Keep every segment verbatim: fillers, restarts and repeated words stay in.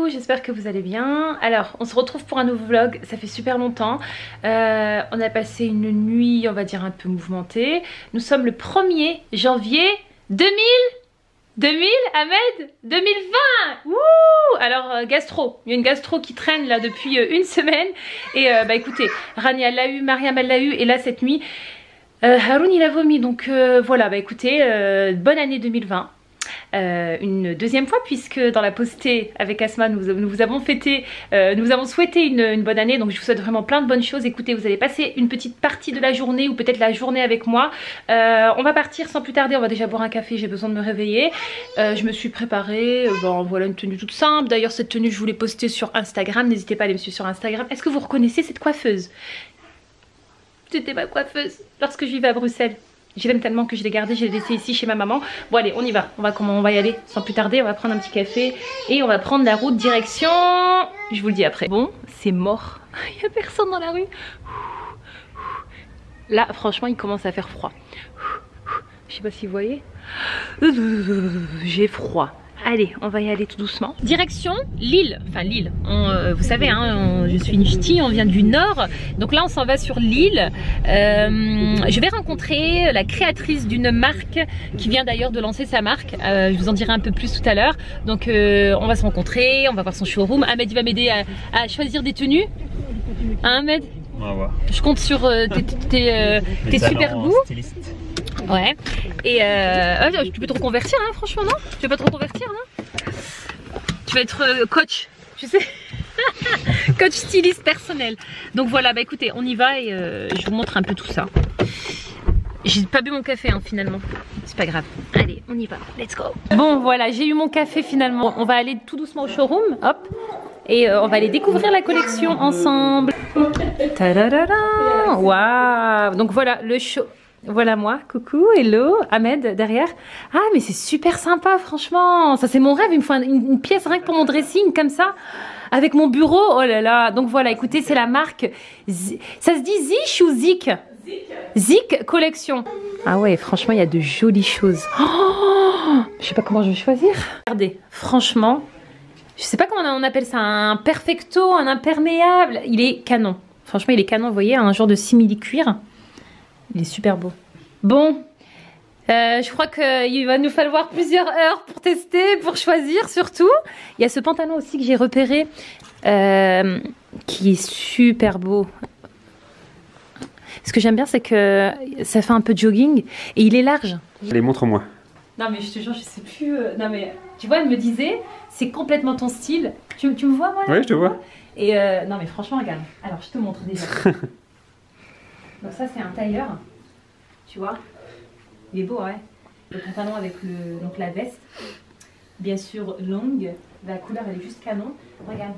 j'espère que vous allez bien. Alors, on se retrouve pour un nouveau vlog, ça fait super longtemps. Euh, on a passé une nuit, on va dire, un peu mouvementée. Nous sommes le premier janvier deux mille deux mille, Ahmed, deux mille vingt. Wouh! Alors, euh, gastro, il y a une gastro qui traîne là depuis euh, une semaine. Et euh, bah écoutez, Rani elle l'a eu, Mariam elle l'a eu, et là cette nuit, euh, Haroun il a vomi. Donc euh, voilà, bah écoutez, euh, bonne année deux mille vingt. Euh, une deuxième fois, puisque dans la postée avec Asma nous, nous vous avons fêté, euh, nous vous avons souhaité une, une bonne année, donc je vous souhaite vraiment plein de bonnes choses. Écoutez, vous allez passer une petite partie de la journée ou peut-être la journée avec moi. Euh, on va partir sans plus tarder, on va déjà boire un café, j'ai besoin de me réveiller. Euh, je me suis préparée, euh, bon voilà, une tenue toute simple. D'ailleurs cette tenue je voulais poster sur Instagram, n'hésitez pas à aller me suivre sur Instagram. Est-ce que vous reconnaissez cette coiffeuse? C'était ma coiffeuse lorsque je vivais à Bruxelles. Je l'aime tellement que je l'ai gardée, je l'ai laissée ici chez ma maman. Bon allez, on y va. On va comment on va y aller sans plus tarder. On va prendre un petit café et on va prendre la route direction. Je vous le dis après. Bon, c'est mort. Il n'y a personne dans la rue. Là, franchement, il commence à faire froid. Je sais pas si vous voyez. J'ai froid. Allez, on va y aller tout doucement. Direction Lille, enfin Lille, on, euh, vous savez, hein, on, je suis une ch'ti, on vient du nord. Donc là on s'en va sur Lille. Euh, je vais rencontrer la créatrice d'une marque qui vient d'ailleurs de lancer sa marque. Euh, je vous en dirai un peu plus tout à l'heure. Donc euh, on va se rencontrer, on va voir son showroom. Ahmed il va m'aider à, à choisir des tenues. Hein Ahmed? On va voir. Je compte sur euh, tes, tes, euh, tes super goûts. Styliste. Ouais. Et euh, oh, tu peux te reconvertir, hein, franchement, non? Tu veux pas te reconvertir, non? Tu vas être euh, coach, je sais. Coach styliste personnel. Donc voilà, bah écoutez, on y va et euh, je vous montre un peu tout ça. J'ai pas bu mon café, hein, finalement. C'est pas grave. Allez, on y va. Let's go. Bon, voilà, j'ai eu mon café finalement. On va aller tout doucement au showroom. Hop. Et euh, on va aller découvrir la collection ensemble. Tadadada. Waouh. Donc voilà, le show. Voilà moi, coucou, hello, Ahmed derrière. Ah mais c'est super sympa franchement, ça c'est mon rêve, il me faut une, une pièce rien que pour mon dressing comme ça, avec mon bureau, oh là là. Donc voilà, écoutez, c'est la marque, Z... ça se dit Zic ou Zik? Zik. Zik Collection. Ah ouais, franchement il y a de jolies choses. Oh, je sais pas comment je vais choisir. Regardez, franchement, je sais pas comment on appelle ça, un perfecto, un imperméable, il est canon. Franchement il est canon, vous voyez, un genre de simili-cuir. Il est super beau. Bon, euh, je crois qu'il va nous falloir plusieurs heures pour tester, pour choisir surtout. Il y a ce pantalon aussi que j'ai repéré, euh, qui est super beau. Ce que j'aime bien, c'est que ça fait un peu jogging et il est large. Allez, montre-moi. Non mais je te jure, je sais plus... Euh, non mais, tu vois, elle me disait, c'est complètement ton style. Tu, tu me vois, moi? Oui, je te vois. Et euh, non mais franchement, regarde. Alors, je te montre déjà. Donc ça c'est un tailleur, tu vois, il est beau, ouais. Le pantalon avec le, donc la veste, bien sûr longue, la couleur elle est juste canon, regarde.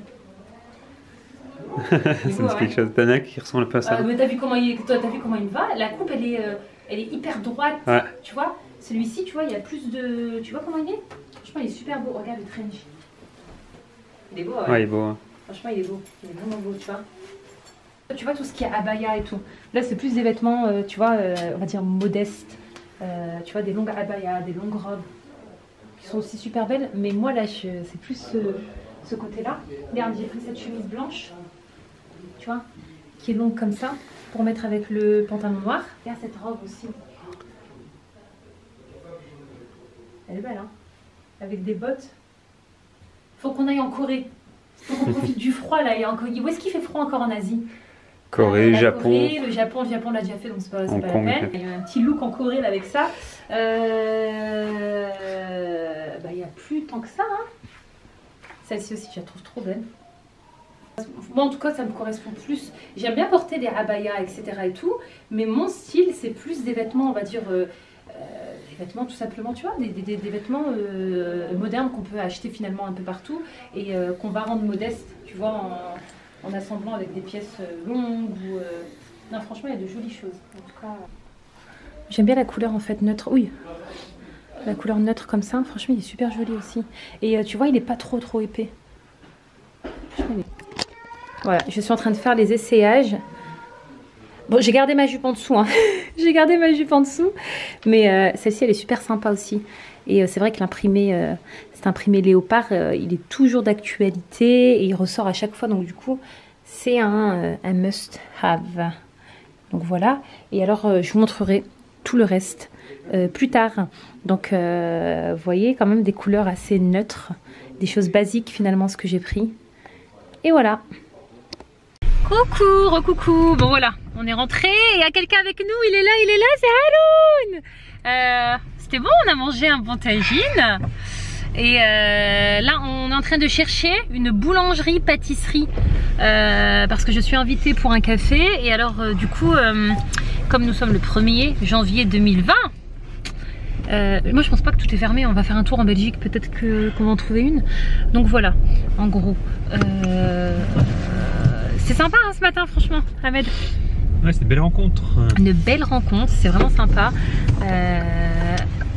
C'est ouais. Quelque chose d'Anna qui ressemble un peu à ça. Euh, mais t'as vu comment il, toi, t'as vu comment il me va? La coupe elle est, euh, elle est hyper droite, ouais. Tu vois. Celui-ci, tu vois, il y a plus de, tu vois comment il est? Franchement il est super beau, regarde le trench. Il est beau, ouais. Ouais, il est beau. Hein. Franchement il est beau, il est vraiment beau, tu vois. Tu vois tout ce qui est abaya et tout. Là c'est plus des vêtements, euh, tu vois, euh, on va dire modestes. Euh, tu vois, des longues abayas, des longues robes qui sont aussi super belles. Mais moi là c'est plus ce, ce côté-là. Regarde, j'ai pris cette chemise blanche, tu vois, qui est longue comme ça, pour mettre avec le pantalon noir. Regarde cette robe aussi. Elle est belle, hein, avec des bottes. Faut qu'on aille en Corée. Faut qu'on profite du froid là. Et en... Où est-ce qu'il fait froid encore en Asie? Corée, la Japon. Corée, le Japon, le Japon l'a déjà fait, donc c'est pas, pas la peine. Il y a un petit look en Corée là, avec ça. Euh... Bah, il n'y a plus tant que ça. Hein. Celle-ci aussi, je la trouve trop belle. Moi, en tout cas, ça me correspond plus. J'aime bien porter des abayas, et cetera et tout. Mais mon style, c'est plus des vêtements, on va dire, euh, euh, des vêtements tout simplement, tu vois, des, des, des vêtements euh, modernes qu'on peut acheter finalement un peu partout et euh, qu'on va rendre modestes, tu vois, en... en assemblant avec des pièces longues ou... Euh... Non, franchement, il y a de jolies choses. En tout cas... J'aime bien la couleur, en fait, neutre. Oui, la couleur neutre comme ça. Franchement, il est super joli aussi. Et euh, tu vois, il n'est pas trop, trop épais. Il est... Voilà, je suis en train de faire les essayages. Bon, j'ai gardé ma jupe en dessous, hein. J'ai gardé ma jupe en dessous. Mais euh, celle-ci, elle est super sympa aussi. Et euh, c'est vrai que l'imprimé, euh, cet imprimé léopard, euh, il est toujours d'actualité. Et il ressort à chaque fois. Donc du coup, c'est un, euh, un must-have. Donc voilà. Et alors, euh, je vous montrerai tout le reste euh, plus tard. Donc, euh, vous voyez, quand même des couleurs assez neutres. Des choses basiques, finalement, ce que j'ai pris. Et voilà. Coucou, recoucou. Bon voilà, on est rentré. Il y a quelqu'un avec nous, il est là, il est là, c'est Haroun. Euh, C'était bon, on a mangé un bon tagine. Et euh, là, on est en train de chercher une boulangerie, pâtisserie. Euh, parce que je suis invitée pour un café. Et alors, euh, du coup, euh, comme nous sommes le premier janvier deux mille vingt, euh, moi je pense pas que tout est fermé. On va faire un tour en Belgique, peut-être qu'on va en trouver une. Donc voilà, en gros. Euh, C'est sympa hein, ce matin franchement, Ahmed. Ouais, c'est une belle rencontre. Une belle rencontre, c'est vraiment sympa. Euh...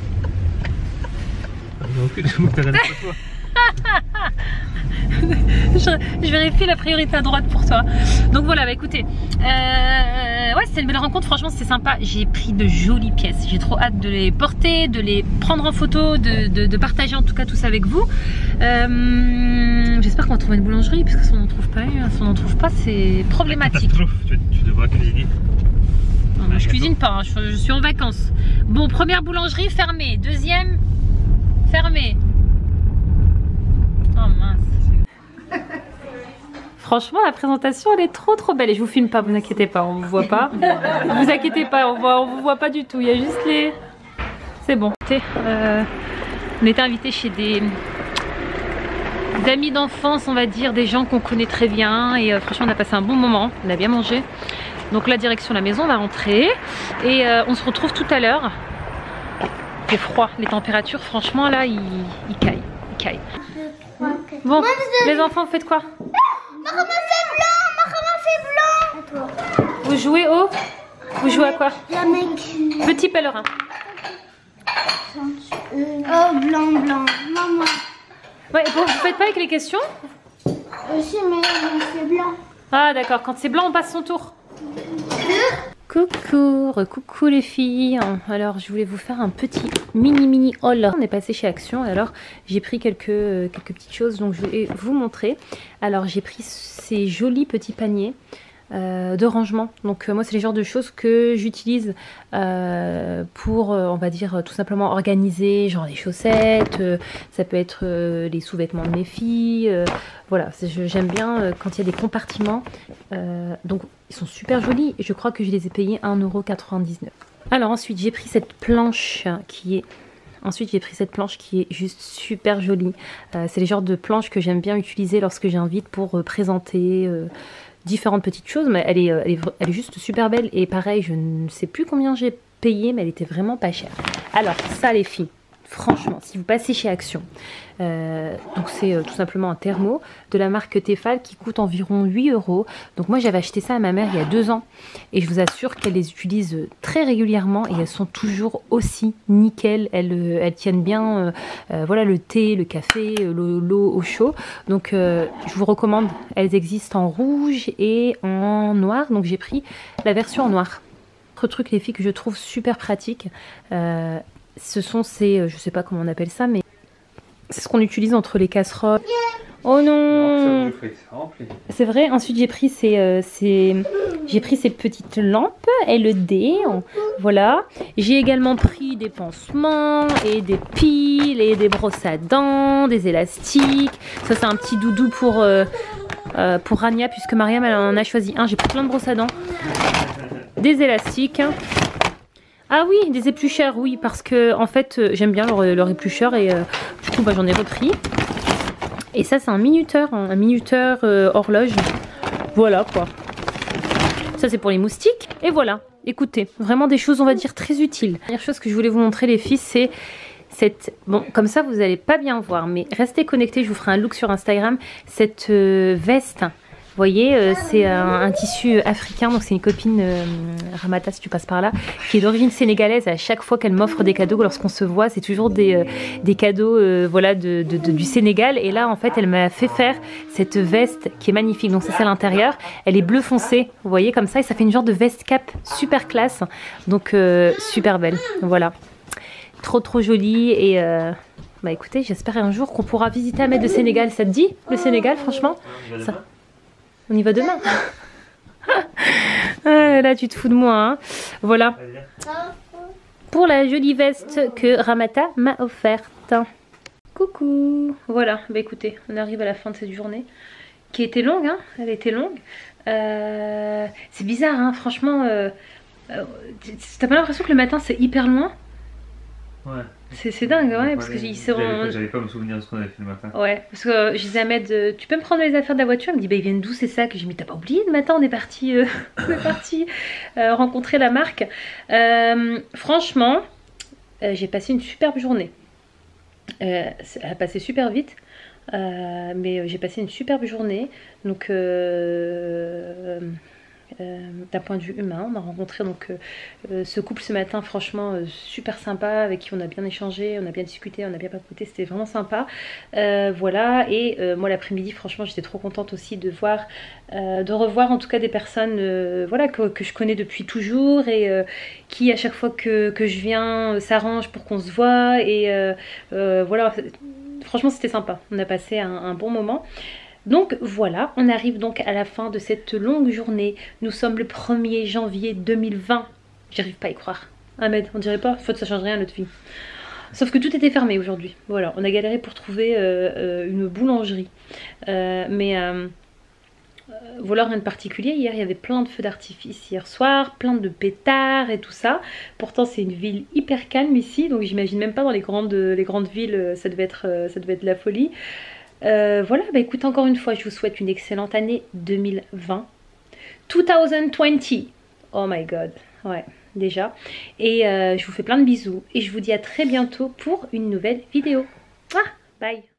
je, je vérifie la priorité à droite pour toi. Donc voilà, bah écoutez, euh, ouais, c'est une belle rencontre, franchement c'est sympa. J'ai pris de jolies pièces, j'ai trop hâte de les porter, de les prendre en photo, de, de, de partager en tout cas tout ça avec vous. Euh, J'espère qu'on va trouver une boulangerie, parce que si on n'en trouve pas une, si on n'en trouve pas, c'est problématique. Tu, tu devras cuisiner. Non, moi, je cuisine pas, hein, je, je suis en vacances. Bon, première boulangerie fermée, deuxième fermée. Oh mince. Franchement, la présentation elle est trop trop belle. Et je vous filme pas, vous inquiétez pas, on vous voit pas. Vous inquiétez pas, on voit, on vous voit pas du tout. Il y a juste les. C'est bon. Euh, on était invités chez des, des amis d'enfance, on va dire, des gens qu'on connaît très bien. Et euh, franchement, on a passé un bon moment. On a bien mangé. Donc la direction de la maison, on va rentrer et euh, on se retrouve tout à l'heure. Il fait froid, les températures, franchement là, ils, ils caillent, ils caillent. Bon, les enfants, vous faites quoi? Maman fait blanc, maman fait blanc. Vous jouez au? Vous jouez à quoi? La mec. Petit pèlerin. Oh, blanc, blanc. Maman. Ouais, bon, vous faites pas avec les questions? Aussi, mais c'est blanc. Ah d'accord, quand c'est blanc, on passe son tour. Coucou, coucou les filles. Alors je voulais vous faire un petit mini mini haul. On est passé chez Action et alors j'ai pris quelques, quelques petites choses, donc je voulais vous montrer. Alors j'ai pris ces jolis petits paniers euh, de rangement. Donc euh, moi c'est les genres de choses que j'utilise euh, pour euh, on va dire tout simplement organiser genre les chaussettes, euh, ça peut être euh, les sous-vêtements de mes filles, euh, voilà, j'aime bien euh, quand il y a des compartiments. Euh, donc ils sont super jolis et je crois que je les ai payés un euro quatre-vingt-dix-neuf. Alors ensuite j'ai pris cette planche qui est Ensuite j'ai pris cette planche qui est juste super jolie. Euh, c'est les genres de planches que j'aime bien utiliser lorsque j'invite pour euh, présenter euh, différentes petites choses. Mais elle est, elle, est, elle est juste super belle. Et pareil, je ne sais plus combien j'ai payé, mais elle était vraiment pas chère. Alors ça les filles, franchement, si vous passez chez Action, euh, donc c'est euh, tout simplement un thermo de la marque Tefal qui coûte environ huit euros. Donc moi j'avais acheté ça à ma mère il y a deux ans et je vous assure qu'elle les utilise très régulièrement et elles sont toujours aussi nickel. Elles, euh, elles tiennent bien euh, euh, voilà, le thé, le café, l'eau au chaud. Donc euh, je vous recommande, elles existent en rouge et en noir. Donc j'ai pris la version en noir. Autre truc les filles que je trouve super pratique, euh, ce sont ces, je sais pas comment on appelle ça, mais c'est ce qu'on utilise entre les casseroles. Oh non, c'est vrai. Ensuite j'ai pris ces, euh, ces j'ai pris ces petites lampes L E D, voilà. J'ai également pris des pansements et des piles et des brosses à dents, des élastiques. Ça c'est un petit doudou pour euh, euh, pour Rania puisque Mariam elle en a choisi un. J'ai pris plein de brosses à dents, des élastiques. Ah oui, des éplucheurs, oui, parce que en fait euh, j'aime bien leur, leur éplucheur et euh, du coup bah, j'en ai repris. Et ça c'est un minuteur, hein, un minuteur euh, horloge. Voilà quoi. Ça c'est pour les moustiques. Et voilà, écoutez, vraiment des choses on va dire très utiles. La dernière chose que je voulais vous montrer les filles, c'est cette... Bon, comme ça vous allez pas bien voir, mais restez connectés, je vous ferai un look sur Instagram. Cette euh, veste voyez, euh, c'est un, un tissu africain, donc c'est une copine, euh, Ramata si tu passes par là, qui est d'origine sénégalaise. À chaque fois qu'elle m'offre des cadeaux, lorsqu'on se voit, c'est toujours des, euh, des cadeaux euh, voilà, de, de, de, du Sénégal. Et là, en fait, elle m'a fait faire cette veste qui est magnifique. Donc ça, c'est à l'intérieur. Elle est bleu foncé, vous voyez, comme ça. Et ça fait une genre de veste cap super classe. Donc euh, super belle, voilà. Trop trop jolie et... Euh, bah écoutez, j'espère un jour qu'on pourra visiter Ahmed de Sénégal. Ça te dit, le Sénégal, franchement? Ça... On y va demain. Ah, là, tu te fous de moi. Hein. Voilà. Pour la jolie veste que Ramata m'a offerte. Coucou. Voilà. Bah écoutez, on arrive à la fin de cette journée. Qui était longue, hein. Elle était longue. Euh... C'est bizarre, hein. Franchement. Euh... Euh... T'as pas l'impression que le matin, c'est hyper loin? Ouais. C'est dingue, ouais, parce que ils seront... J'avais pas à me souvenir de ce qu'on avait fait le matin. Ouais, parce que euh, je disais à Ahmed, euh, tu peux me prendre les affaires de la voiture? Il me dit, bah ils viennent d'où ces sacs? J'ai dit, mais t'as pas oublié le matin, on est parti, euh, on est parti euh, rencontrer la marque. Euh, franchement, euh, j'ai passé une superbe journée. Euh, elle a passé super vite, euh, mais j'ai passé une superbe journée. Donc... Euh, Euh, d'un point de vue humain, on a rencontré donc euh, euh, ce couple ce matin, franchement euh, super sympa, avec qui on a bien échangé, on a bien discuté, on a bien papoté, c'était vraiment sympa. Euh, voilà, et euh, moi l'après-midi, franchement, j'étais trop contente aussi de voir, euh, de revoir en tout cas des personnes, euh, voilà, que, que je connais depuis toujours et euh, qui à chaque fois que, que je viens euh, s'arrangent pour qu'on se voit et euh, euh, voilà, franchement c'était sympa. On a passé un, un bon moment. Donc voilà, on arrive donc à la fin de cette longue journée. Nous sommes le premier janvier deux mille vingt. J'arrive pas à y croire. Ahmed, on dirait pas, faute ça change rien à notre vie. Sauf que tout était fermé aujourd'hui. Voilà, on a galéré pour trouver euh, euh, une boulangerie. Euh, mais euh, voilà, rien de particulier. Hier, il y avait plein de feux d'artifice hier soir, plein de pétards et tout ça. Pourtant, c'est une ville hyper calme ici, donc j'imagine même pas dans les grandes, les grandes villes, ça devait être, ça devait être de la folie. Euh, voilà, bah écoute, encore une fois, je vous souhaite une excellente année deux mille vingt. deux mille vingt. Oh my god. Ouais, déjà. Et euh, je vous fais plein de bisous. Et je vous dis à très bientôt pour une nouvelle vidéo. Ah, bye.